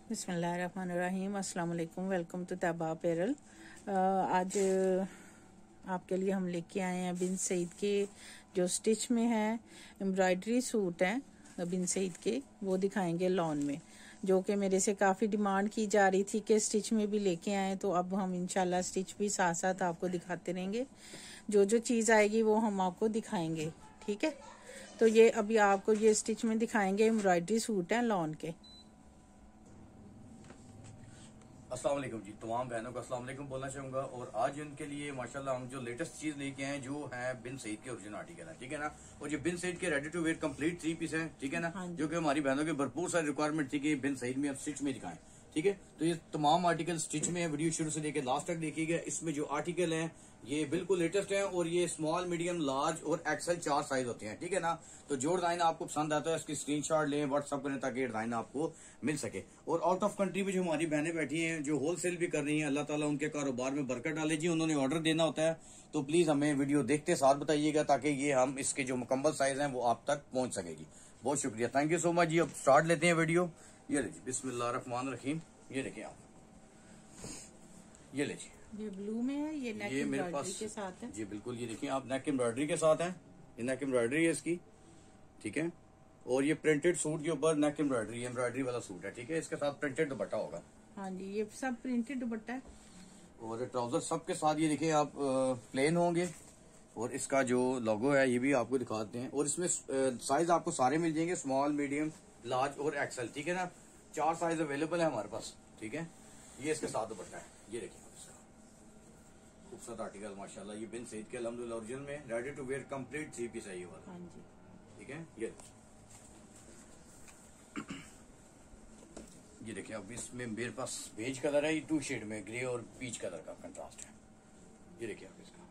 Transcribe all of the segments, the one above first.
बिस्मिल्लाहिर्रहमानिर्रहीम। अस्सलाम वालेकुम। Welcome to Taiba apparel. आज आपके लिए हम लेके आए हैं बिन सईद के जो स्टिच में है एम्ब्रॉयडरी सूट हैं बिन सईद के, वो दिखाएंगे लॉन में, जो कि मेरे से काफ़ी डिमांड की जा रही थी कि स्टिच में भी लेके आए। तो अब हम इंशाल्लाह स्टिच भी साथ साथ आपको दिखाते रहेंगे। जो जो चीज़ आएगी वो हम आपको दिखाएंगे, ठीक है। तो ये अभी आपको ये स्टिच में दिखाएंगे, एम्ब्रॉयडरी सूट हैं लॉन के। अस्सलाम वालेकुम जी, तमाम बहनों को अस्सलाम वालेकुम बोलना चाहूंगा। और आज उनके लिए माशाल्लाह हम जो लेटेस्ट चीज लेके आए जो है बिन सईद के ओरिजिनल आर्टिकल है, ठीक है ना। और ये बिन सईद के ready to wear complete 3 piece है, ठीक है ना, जो कि हमारी बहनों की भरपूर सारी रिक्वायरमेंट थी कि बिन सईद में हम स्टिच में दिखाएं, ठीक है। तो ये तमाम आर्टिकल स्टिच में है, वीडियो शुरू से लेकर लास्ट तक देखिएगा। इसमें जो आर्टिकल हैं ये बिल्कुल लेटेस्ट हैं और ये स्मॉल, मीडियम, लार्ज और एक्सेल 4 साइज होते हैं, ठीक है ना। तो जो डिजाइन आपको पसंद आता है इसकी स्क्रीनशॉट लें, व्हाट्सअप करें ताकि डिजाइन आपको मिल सके। और आउट ऑफ कंट्री में जो हमारी बहनें बैठी हैं जो होलसेल भी कर रही हैं, अल्लाह ताला उनके कारोबार में बरकत डाले जी। उन्होंने ऑर्डर देना होता है तो प्लीज हमें वीडियो देखते साथ बताइएगा ताकि ये हम इसके जो मुकम्मल साइज हैं वो आप तक पहुंच सकेगी। बहुत शुक्रिया, थैंक यू सो मच जी। अब स्टार्ट लेते हैं वीडियो। ये लीजिए, बिस्मिल्लाहिर्रहमानिर्रहीम। ये देखिए आप, ये लीजिए, ये ब्लू में है, ये नेक ये मेरे एम्ब्रॉयडरी पास के साथ है जी बिल्कुल। ये देखिए आप, नेक एम्ब्रॉयडरी के साथ है, ये नेक एम्ब्रॉयडरी है इसकी, ठीक है। और ये प्रिंटेड सूट के ऊपर नेक एम्ब्रॉयडरी, एम्ब्रॉयडरी वाला सूट है, ठीक है। इसके साथ प्रिंटेड दुपट्टा होगा। हाँ जी, ये सब प्रिंटेड दुपट्टा है। और ट्राउजर सबके साथ ये देखिए आप प्लेन होंगे। और इसका जो लोगो है ये भी आपको दिखाते हैं। और इसमें साइज आपको सारे मिल जाएंगे, स्मॉल, मीडियम, लार्ज और एक्सेल, ठीक है ना। 4 साइज अवेलेबल है हमारे पास, ठीक है। ये इसके साथ दुपट्टा है, ये देखिए आप इसका खूबसूरत आर्टिकल माशाल्लाह। ये बिन सईद के अल्हम्दुलिल्लाह ओरिजिनल में ready to wear complete 3 piece है ये वाला, हाँ जी, ठीक है। ये देखिए अब इसमें मेरे पास बेज कलर है, ये 2 शेड में, ग्रे और पीच कलर का कंट्रास्ट है। ये देखिए आप इसका,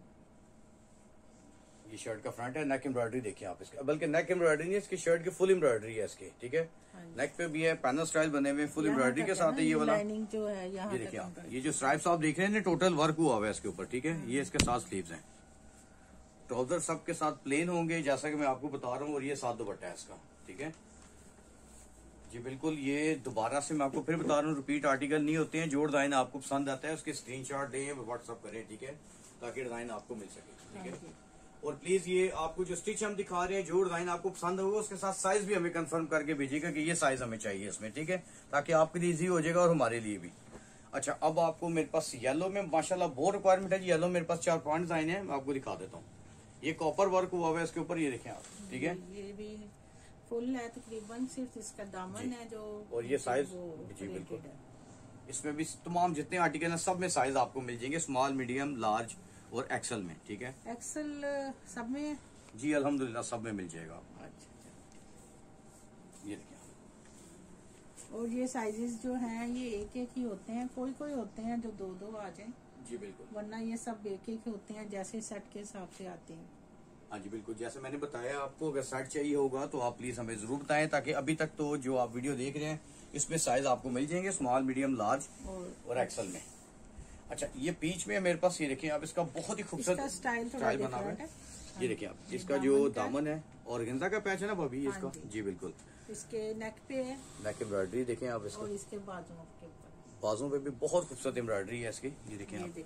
ये शर्ट का फ्रंट है। नेक एम्ब्रॉयडरी देखिए आप इसका, बल्कि नेक एम्ब्रॉयडरी नहीं, इसकी शर्ट की फुल एम्ब्रॉयडरी है इसके, ठीक है। नेक पे भी है, पैनल स्टाइल बने हुए, फुल एम्ब्रॉयडरी के साथ है ये वाला। लाइनिंग जो है यहाँ ये देखिए आप, ये जो स्ट्राइप्स आप देख रहे हैं टोटल वर्क हुआ हुआ है इसके ऊपर, ठीक है। ये इसके साथ स्लीव्स हैं। ट्राउजर सबके साथ प्लेन होंगे जैसा कि मैं आपको बता रहा हूँ। और ये साथ दुपट्टा है इसका, ठीक है जी बिल्कुल। ये दोबारा से मैं आपको फिर बता रहा हूँ, रिपीट आर्टिकल नहीं होते हैं। जो डिजाइन आपको पसंद आता है उसके स्क्रीनशॉट दें, व्हाट्सअप करें, ठीक है, ताकि डिजाइन आपको मिल सके, ठीक है। और प्लीज ये आपको जो स्टिच हम दिखा रहे हैं, जो डिजाइन आपको पसंद होगा उसके साथ साइज भी हमें कंफर्म करके भेजिएगा कि ये साइज हमें चाहिए इसमें, ठीक है, ताकि आपके लिए इजी हो जाएगा और हमारे लिए भी। अच्छा, अब आपको मेरे पास येलो में माशाल्लाह बहुत रिक्वायरमेंट है जी। येलो मेरे पास 4-5 डिजाइन है, मैं आपको दिखा देता हूँ। ये कॉपर वर्क हुआ हुआ है इसके ऊपर, ये देखें आप, ठीक है। ये भी फुल है तकरीबन, सिर्फ इसका दामन है जो, और ये साइज जी बिल्कुल। इसमें भी तमाम जितने आर्टिकल हैं सब में साइज आपको मिल जाएंगे, स्मॉल, मीडियम, लार्ज और एक्सेल में, ठीक है। एक्सेल सब में जी अल्हम्दुलिल्लाह सब में मिल जाएगा। अच्छा। ये देखिए, और ये साइजेस जो हैं ये एक एक ही होते हैं, कोई कोई होते हैं जो 2-2 आ जाएं, जी बिल्कुल, वरना ये सब एक एक होते हैं, जैसे सेट के हिसाब से आते हैं। हाँ जी बिल्कुल। जैसे मैंने बताया आपको, अगर सेट चाहिए होगा तो आप प्लीज हमें जरूर बताएं, ताकि अभी तक तो जो आप वीडियो देख रहे हैं इसमें साइज आपको मिल जाएंगे, स्मॉल, मीडियम, लार्ज और एक्सेल में। अच्छा, ये पीच में मेरे पास, ये देखिए आप, इसका बहुत ही खूबसूरत स्टाइल बना हुआ है। ये देखिए आप, इसका जो दामन है और गेंदा का पैच है ना भाभी, इसका जी बिल्कुल। इसके नेक पे है, नेक एम्ब्रॉयडरी देखें आप इसका, और इसके बाजुओं के ऊपर, बाजू पे भी बहुत खूबसूरत एम्ब्रॉयडरी है इसकी। ये देखें आप,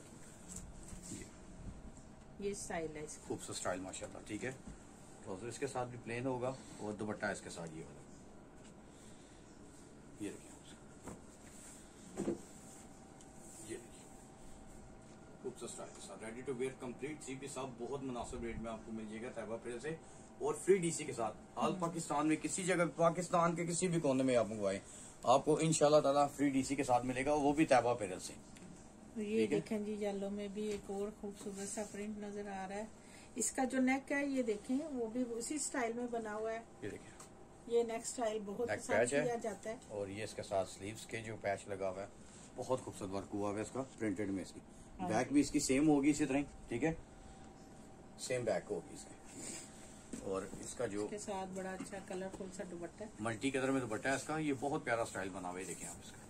ये स्टाइल है इसका, खूबसूरत स्टाइल माशाल्लाह, ठीक है। ट्राउजर इसके साथ भी प्लेन होगा और दुपट्टा इसके साथ ये वाला, ये देखिए आप, ये देखिए खूबसूरत स्टाइल के साथ ready to wear complete 3 piece आप बहुत मुनासिब रेट में आपको मिल जाएगा तैबा अपैरल से। और फ्री डीसी के साथ ऑल पाकिस्तान में, किसी जगह पाकिस्तान के किसी भी कोने में आप मंगवाए, आपको इंशाल्लाह ताला फ्री डीसी के साथ मिलेगा, वो भी तैबा अपैरल से। ये देखें जी, येलो में भी एक और खूबसूरत सा प्रिंट नजर आ रहा है। इसका जो नेक है ये देखें, वो भी उसी स्टाइल में बना हुआ है। ये देखिए, ये नेक स्टाइल बहुत पसंद किया जाता है। और ये इसके साथ स्लीव्स के जो पैच लगा हुआ है, बहुत खूबसूरत वर्क हुआ है इसका, प्रिंटेड में। इसकी बैक भी इसकी सेम होगी इसी तरह, ठीक है, सेम बैक होगी इसकी। और इसका जो इसके साथ बड़ा अच्छा कलरफुल सा दुपट्टा है, मल्टी कलर में दुपट्टा है इसका, ये बहुत प्यारा स्टाइल बना हुआ है, देखिए आप इसका।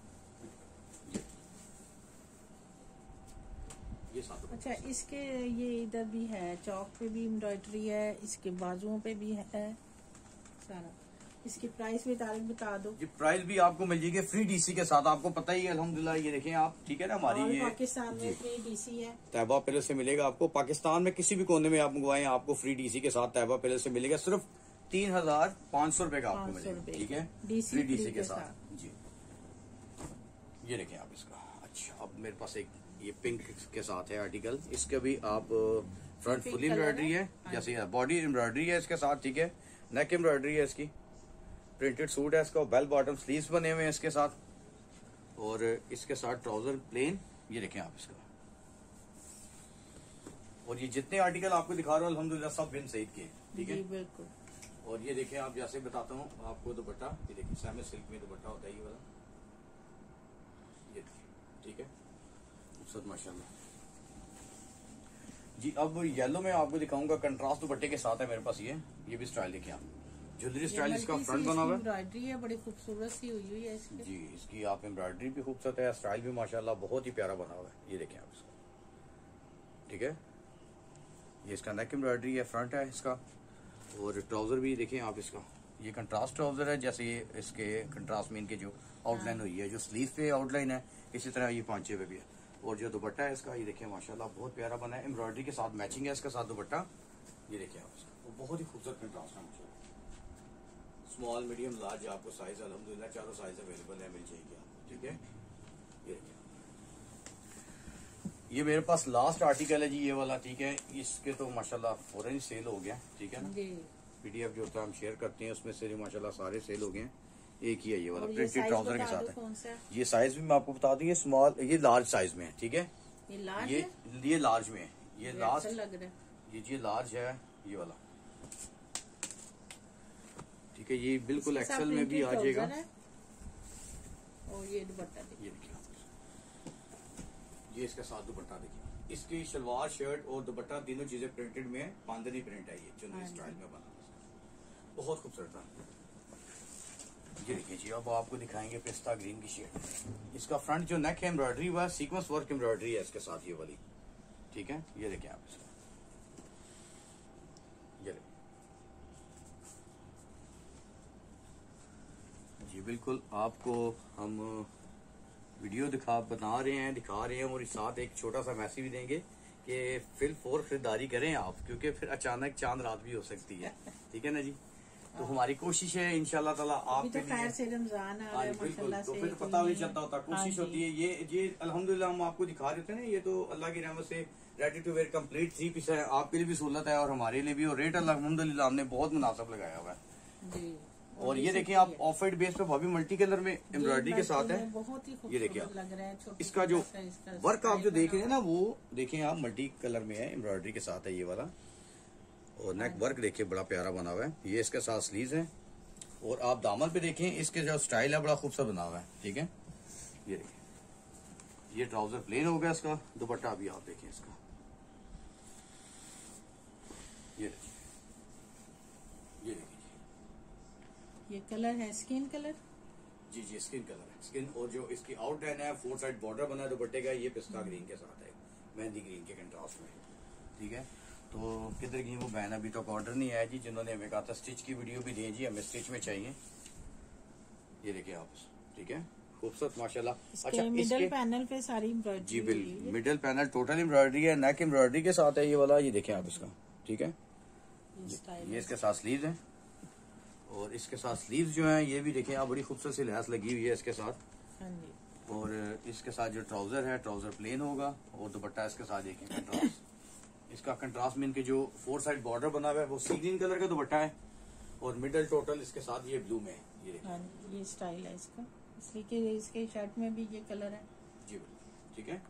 ये साथ अच्छा, इसके ये इधर भी है, चौक पे भी एम्ब्रॉयडरी है, इसके बाजुओं पे भी है सारा। इसकी प्राइस भी तारीख बता दो। ये प्राइस भी आपको मिल जाएगी फ्री डीसी के साथ, आपको पता ही है अल्हम्दुलिल्लाह। ये देखें आप, ठीक है ना, हमारी ये पाकिस्तान में फ्री डीसी है। तैयबा पैलेस से मिलेगा आपको, पाकिस्तान में किसी भी कोने में आप मंगवाएं आपको फ्री डीसी के साथ तैयबा पैलेस से मिलेगा। सिर्फ 3,500 रुपए का आपको मिलेगा, ठीक है, फ्री डीसी के साथ जी। ये देखें आप इसका। अच्छा, अब मेरे पास एक ये पिंक के साथ है आर्टिकल, इसके भी आप फ्रंट फुल एम्ब्रॉयडरी है, जैसे बॉडी एम्ब्रॉयडरी है इसके साथ, ठीक है, नेक एम्ब्रॉयडरी है इसकी, प्रिंटेड सूट है इसका, बेल बॉटम स्लीव्स बने हुए हैं इसके साथ, और इसके साथ ट्राउजर प्लेन। ये देखें आप इसका। और ये जितने आर्टिकल आपको दिखा रहा हूँ अल्हम्दुलिल्लाह सब बिन सईद के, ठीक है, बिल्कुल। और ये देखें आप, जैसे बताता हूँ आपको दुपट्टा, ये देखिए सेमी सिल्क में दुपट्टा होता है ये वाला, ये देखिए, ठीक है, खूबसूरत माशाल्लाह जी। अब येलो में आपको दिखाऊंगा, कंट्रास्ट दुपट्टे के साथ है मेरे पास ये भी स्टाइल देखिए आप, ज्वेलरी स्टाइल इसका फ्रंट बना हुआ है, एम्ब्रॉयडरी है, बड़ी खूबसूरत सी हुई है इसकी जी। इसकी आप एम्ब्रॉयडरी भी खूबसूरत है, स्टाइल भी माशाल्लाह बहुत ही प्यारा बना हुआ है। ये देखें आप इसका, ठीक है, ये इसका नेक एम्ब्रॉयडरी है, फ्रंट है इसका, और ट्राउजर भी देखें आप इसका, ये कंट्रास्ट ट्राउजर है, जैसे ये इसके कंट्रास्ट में इनके जो आउटलाइन हुई है, जो स्लीव पे आउटलाइन है, इसी तरह ये पांचे पे भी है। और जो दुपट्टा है इसका, ये देखिए माशाल्लाह बहुत प्यारा बना है, एम्ब्रॉयडरी के साथ मैचिंग है इसके साथ दुपट्टा। ये देखिए आप इसका, वो बहुत ही खूबसूरत कंट्रास्ट है माशाल्लाह। स्मॉल मीडियम लार्ज आपको साइज अल्हम्दुलिल्लाह चारों साइज अवेलेबल है, मिल जाएगी आपको, ठीक है। ये देखिए, ये मेरे पास लास्ट आर्टिकल है जी ये वाला, ठीक है, इसके तो माशाल्लाह फौरन ही सेल हो गया, ठीक है ना। पीडीएफ जो होता है हम शेयर करते हैं उसमें से माशाल्लाह सारे सेल हो गए हैं। एक ही है ये वाला प्रिंटेड ट्राउजर के साथ है। ये साइज भी मैं आपको बता दूं, ये स्मॉल, ये लार्ज साइज में है, ठीक है, ये लार्ज में है, ये लार्ज लग रहा है, ये लार्ज है ये वाला, ठीक है, ये बिल्कुल एक्सेल में भी आ जाएगा। और ये दुपट्टा ये देखिए, ये इसका साथ दुपट्टा देखिए, इसकी शलवार शर्ट और दुपट्टा तीनों चीजें प्रिंटेड में है, पांदनी प्रिंट है, ये चुनरी स्टाइल में बना, बहुत खूबसूरत है। ये देखिए जी, अब आपको दिखाएंगे पिस्ता ग्रीन की शेड। इसका फ्रंट जो नेक है एम्ब्रॉयडरी हुआ है, सीक्वेंस वर्क एम्ब्रॉयडरी है इसके साथ ये वाली, ठीक है। ये देखिए आप इसका, ये जी बिल्कुल आपको हम वीडियो दिखा रहे हैं और साथ एक छोटा सा मैसेज भी देंगे कि फिल फोर खरीदारी करें आप, क्योंकि फिर अचानक चांद रात भी हो सकती है, ठीक है ना जी। तो हमारी कोशिश है इंशाल्लाह ताला आपके तो खैर से रमजान आ रहा है माशाल्लाह तो से, फिर पता भी चलता होता, कोशिश होती है। ये अल्हम्दुलिल्लाह हम आपको दिखा रहे थे ना, ये तो अल्लाह की रहमत से ready to wear complete 3 piece है, आपके लिए भी सहूलत है और हमारे लिए भी, और रेट अल्हम्दुलिल्लाह हमने बहुत मुनासिब लगाया हुआ है जी। और ये देखिए आप ऑफ वाइट बेस पे भाभी मल्टी कलर में एम्ब्रॉयडरी के साथ है, बहुत ही ये देखिए आप लग रहा है। इसका जो वर्क आप जो देख रहे हैं ना, वो देखें आप मल्टी कलर में है, एम्ब्रॉयडरी के साथ है ये वाला, और नेक वर्क देखिए बड़ा प्यारा बना हुआ है। ये इसके साथ स्लीव्स है, और आप दामन पे देखें इसके जो स्टाइल है बड़ा खूबसूरत बना हुआ है, ठीक है। ये देखिए, ये ट्राउजर प्लेन हो गया, इसका दुपट्टा भी आप देखें इसका, ये देखिए, ये देखिए, ये कलर है स्किन कलर, जी जी स्किन कलर है, स्किन। और जो इसकी आउटलाइन है 4 साइड बॉर्डर बना है दुपट्टे का, ये पिस्ता ग्रीन के साथ है, मेहंदी ग्रीन के कंट्रास्ट में, ठीक है। तो किधर की वो बहन, अभी तक ऑर्डर नहीं आया जी, जिन्होंने हमें कहा था स्टिच की वीडियो भी दें जी, हमें स्टिच में चाहिए। ये देखिए आप, ठीक है, खूबसूरत माशाल्लाह। अच्छा, मिडल पैनल पे सारी एम्ब्रॉयडरी जी बिल्कुल, मिडल पैनल टोटल एम्ब्रॉयडरी है, नेक एम्ब्रॉयडरी के साथ है ये वाला। ये देखें आप इसका, ठीक है, ये इसके साथ स्लीव्स है, और इसके साथ स्लीव्स जो है ये भी देखें आप, बड़ी खूबसूरत सी लैस लगी हुई है इसके साथ। और इसके साथ जो ट्राउजर है, ट्राउजर प्लेन होगा, और दुपट्टा इसके साथ देखें कंट्रास्ट, इसका कंट्रास्ट में इनके जो 4 साइड बॉर्डर बना हुआ है वो सी ग्रीन कलर का दुपट्टा है, और मिडल टोटल इसके साथ ये ब्लू में है। ये देखिए, ये स्टाइल है इसका, इसलिए कि इसके शर्ट में भी ये कलर है जी, ठीक है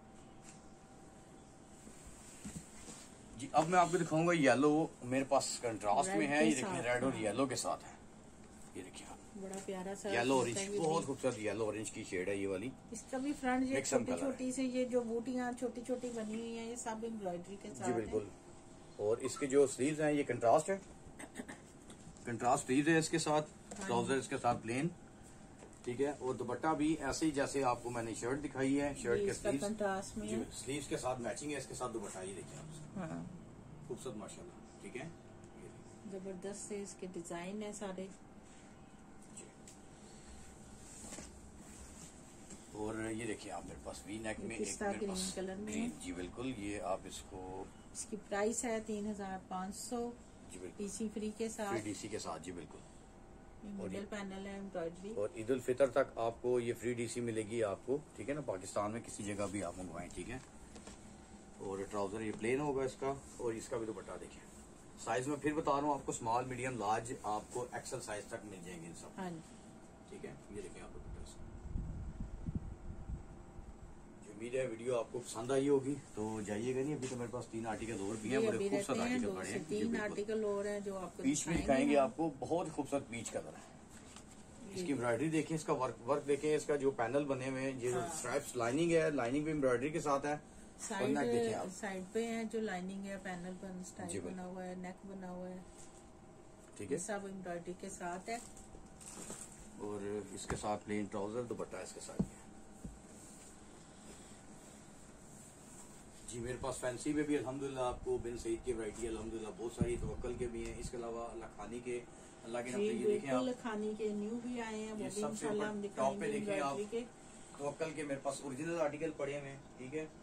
जी। अब मैं आपको दिखाऊंगा येलो, मेरे पास कंट्रास्ट में है, ये देखिए रेड और येलो के साथ है। ये देखिए बड़ा प्यारा सा येलो ऑरेंज, बहुत खूबसूरत येलो ऑरेंज की शेड है ये वाली। इसका भी फ्रंट ये छोटी छोटी से ये जो बूटियां छोटी छोटी बनी हुई हैं, ये सब एम्ब्रॉयडरी के साथ जी बिल्कुल। और इसके जो स्लीव्स हैं ये कंट्रास्ट है, कंट्रास्ट स्लीव्स है इसके साथ, ट्राउजर इसके साथ प्लेन, ठीक है। और दुपट्टा भी ऐसे ही जैसे आपको मैंने शर्ट दिखाई है, शर्ट के स्लीव्स के साथ मैचिंग है इसके साथ दुपट्टा। ये देखिए आप, खूबसूरत माशाल्लाह, ठीक है, जबरदस्त से इसके डिजाइन है सारे। देखिए आप मेरे पास वी नेक में एक पिस्ता मेरे ग्रीन पास कलर में ग्रीन, जी बिल्कुल। ये आप इसको, इसकी प्राइस है 3500 जी बिल्कुल, डीसी फ्री के फ्री साथ। डीसी के साथ, जी बिल्कुल। मिडल पैनल है एम्ब्रॉयडरी। और ईद उल फितर तक आपको ये फ्री डीसी मिलेगी आपको, ठीक है ना, पाकिस्तान में किसी जगह भी आप मंगवाएं, ठीक है। और ट्राउजर ये प्लेन होगा इसका, और इसका भी दुपट्टा देखिए। साइज में फिर बता रहा हूँ आपको, स्मॉल मीडियम लार्ज आपको एक्सेल साइज तक मिल जाएंगे इन सब, हाँ, ठीक है। ये देखिए आप दुपट्टा इसका। उम्मीद है वीडियो आपको पसंद आई होगी, तो जाइएगा नहीं। अभी तो मेरे पास 3 आर्टिकल और भी हैं, बड़े खूबसूरत आर्टिकल पड़े हैं। 3 आर्टिकल और हैं जो आपको बीच में दिखाएंगे आपको, बहुत खूबसूरत बीच कलर है। इसकी एम्ब्रॉयडरी देखें, इसका वर्क देखें, इसका जो पैनल बने हुए हैं, ये स्ट्राइप्स लाइनिंग है, लाइनिंग भी एम्ब्रॉयडरी के साथ है। साइड पे है जो लाइनिंग है, पैनल बन स्टाइल बना हुआ है, नेक बना हुआ है, ठीक है, सब एम्ब्रॉयडरी के साथ है। और इसके साथ प्लेन ट्राउजर, दुपट्टा इसके साथ है। जी मेरे पास फैंसी में भी अल्हम्दुलिल्लाह आपको बिन सईद की वैरायटी अल्हम्दुलिल्लाह बहुत सारी, तवक्कल के भी हैं। इसके अलावा लखानी के, अल्लाह के नाम पे, ये देखें आप, लखानी के न्यू भी आए हैं, वो भी इंशाल्लाह हम टॉप पे दिखाएंगे। देखिए आप, तवक्कल के मेरे पास ओरिजिनल आर्टिकल पड़े हुए हैं, ठीक है।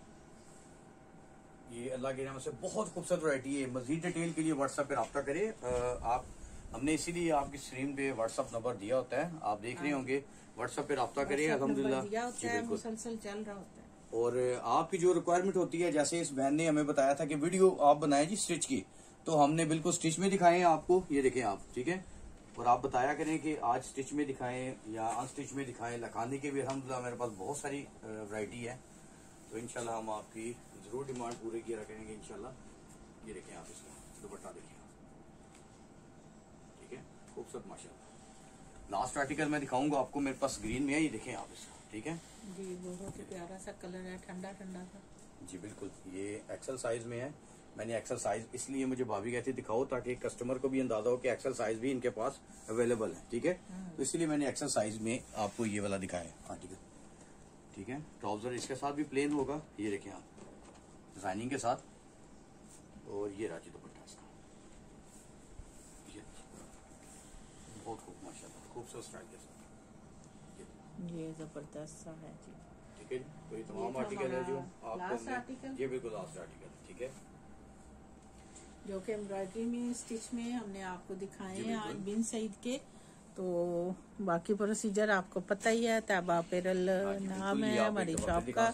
ये अल्लाह के नाम से बहुत खूबसूरत वैरायटी है। मजीद डिटेल के लिए व्हाट्सएप पे रब्ता करें आप। हमने इसीलिए आपकी स्क्रीन पे व्हाट्सएप नंबर दिया होता है, आप देख रहे होंगे। व्हाट्सएप पे रब्ता करें, अल्हम्दुलिल्लाह मुसलसल चल रहा होता है। और आपकी जो रिक्वायरमेंट होती है, जैसे इस बहन ने हमें बताया था कि वीडियो आप बनाएं जी स्टिच की, तो हमने बिल्कुल स्टिच में दिखाए हैं आपको, ये देखें आप, ठीक है। और आप बताया करें कि आज स्टिच में दिखाएं या अनस्टिच में दिखाएं। लखानी के भी अल्हम्दुलिल्लाह मेरे पास बहुत सारी वैरायटी है, तो इंशाल्लाह हम आपकी जरूर डिमांड पूरी किया करेंगे इंशाल्लाह। ये देखें आप, इसका दुपट्टा देखिए, ठीक है, खूबसूरत माशाल्लाह। लास्ट आर्टिकल मैं दिखाऊंगा आपको, मेरे पास ग्रीन में है, ये देखें आप इसका, ठीक है जी। बहुत ही प्यारा सा कलर है, ठंडा ठंडा सा, जी बिल्कुल। ये एक्सेल साइज में है। मैंने एक्सेल साइज इसलिए, मुझे भाभी कहती दिखाओ ताकि कस्टमर को भी अंदाजा हो कि एक्सेल साइज भी इनके पास अवेलेबल है, ठीक है। तो इसलिए मैंने एक्सेल साइज में आपको ये वाला दिखाया है आर्टिकल, ठीक है। ट्राउजर इसके साथ भी प्लेन होगा, ये देखें आप, डिजाइनिंग के साथ। और ये राजी दुपट्टा इसका, बहुत खूब माशाल्लाह, खूबसूरत स्टाइल के साथ, ये जबरदस्त सा है जी, ठीक है। तो ये तमाम आर्टिकल है जो आपको, ये बिल्कुल लास्ट आर्टिकल, ठीक है, जो कि एम्ब्रॉयडरी में, स्टिच में हमने आपको दिखाए हैं आज बिन सईद के। तो बाकी प्रोसीजर आपको पता ही है। तैबा अपैरल नाम है हमारी शॉप का।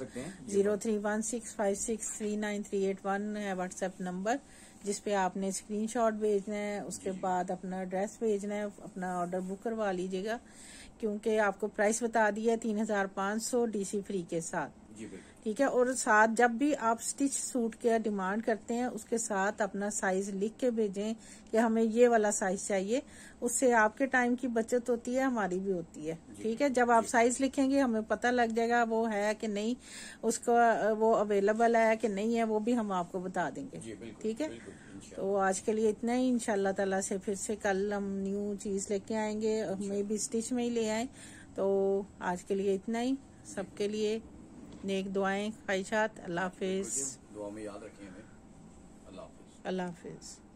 0316563938 है व्हाट्सएप नंबर, जिसपे आपने स्क्रीनशॉट भेजना है, उसके बाद अपना एड्रेस भेजना है, अपना ऑर्डर बुक करवा लीजिएगा, क्योंकि आपको प्राइस बता दिया है 3500 डीसी फ्री के साथ, ठीक है। और साथ जब भी आप स्टिच सूट के डिमांड करते हैं, उसके साथ अपना साइज लिख के भेजें कि हमें ये वाला साइज चाहिए। उससे आपके टाइम की बचत होती है, हमारी भी होती है, ठीक है। जब आप साइज लिखेंगे हमें पता लग जाएगा वो है कि नहीं, उसका वो अवेलेबल है कि नहीं है, वो भी हम आपको बता देंगे, ठीक है। तो आज के लिए इतना ही। इंशाल्लाह ताला से फिर से कल हम न्यू चीज लेके आएंगे, हमें भी स्टिच में ही ले आए। तो आज के लिए इतना ही। सबके लिए नेक दुआएं, ख्वाहिशात। अल्लाह हाफिज। दुआ में याद रखें हमें। अल्लाह हाफिज। अल्लाह हाफिज।